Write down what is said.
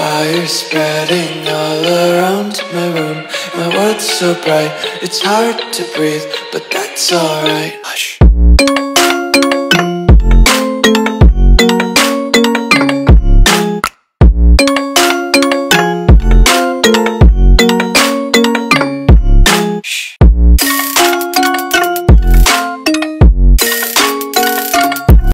Fire spreading all around my room. My world's so bright, it's hard to breathe, but that's alright. Hush.